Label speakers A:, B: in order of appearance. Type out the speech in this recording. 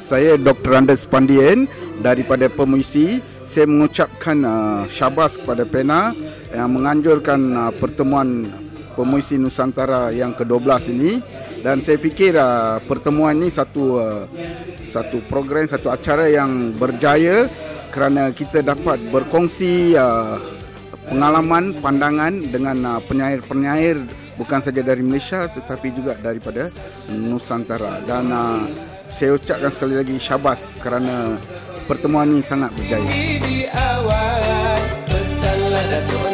A: Saya Dr. Andes Pandien daripada Pemuisi. Saya mengucapkan syabas kepada PENA yang menganjurkan pertemuan Pemuisi Nusantara yang ke-12 ini. Dan saya fikir pertemuan ini satu program, satu acara yang berjaya kerana kita dapat berkongsi pengalaman, pandangan dengan penyair-penyair bukan saja dari Malaysia tetapi juga daripada Nusantara. Dan saya ucapkan sekali lagi syabas kerana pertemuan ini sangat berjaya.